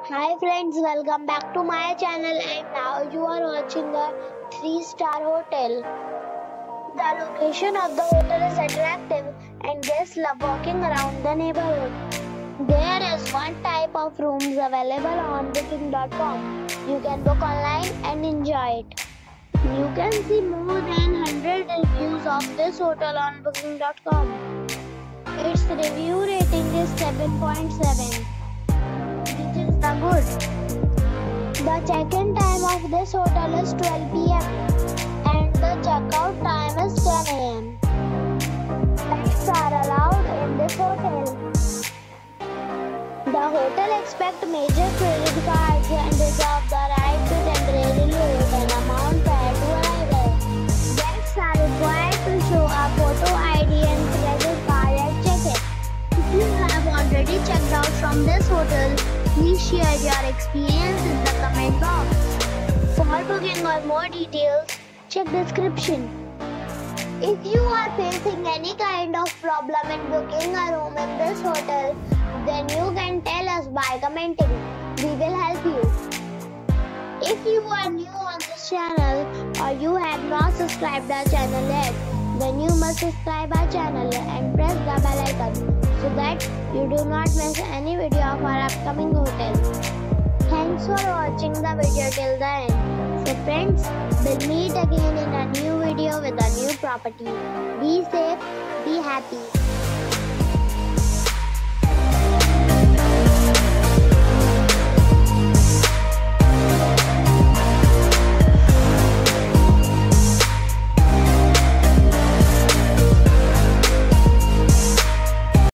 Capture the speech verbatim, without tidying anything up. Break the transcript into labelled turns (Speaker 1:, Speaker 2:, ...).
Speaker 1: Hi friends, welcome back to my channel and now you are watching a three star hotel. The location of the hotel is attractive and guests love walking around the neighborhood. There is one type of rooms available on booking dot com. You can book online and enjoy it. You can see more than one hundred reviews of this hotel on booking dot com. Its review rating is seven point seven. Which is the good. The check-in time of this hotel is twelve p m and the check-out time is ten a m Pets are allowed in this hotel. The hotel accepts major credit cards and reserves the right to temporarily hold an amount prior to arrival. Guests are required to show a photo I D and credit card at check-in. If you have already checked out from this hotel, please share your experience in the comment box. For booking or more details, check description. If you are facing any kind of problem in booking a room in this hotel, then you can tell us by commenting. We will help you. If you are new on this channel or you have not subscribed our channel yet, then you must subscribe our channel and press the bell icon so that you do not miss any video of our upcoming hotel. Thanks for watching the video till the end. So friends, we'll meet again in a new video with a new property. Be safe, be happy.